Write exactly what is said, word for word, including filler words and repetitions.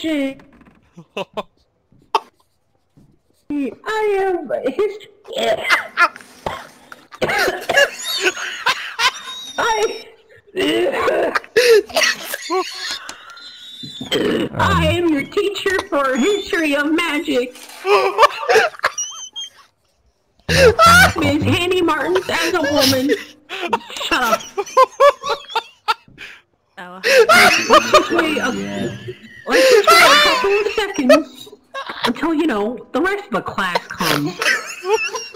magic. I am history. I. I am your teacher for history of magic. Miss Hanny Martins as a woman. Shut up. Oh. Let's just wait a, let's just wait a couple of seconds until, you know, the rest of the class comes.